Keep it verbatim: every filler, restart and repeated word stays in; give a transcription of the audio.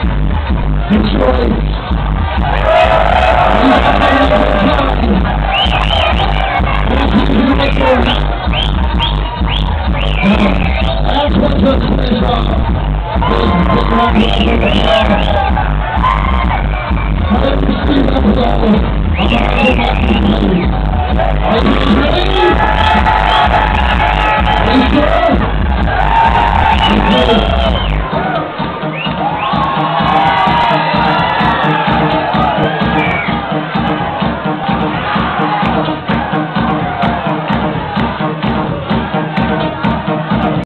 Detroit. That's what took place off. Let me see that with all of it. I'm going to go back to the ladies. Ladies, ready? Are you sure? Okay.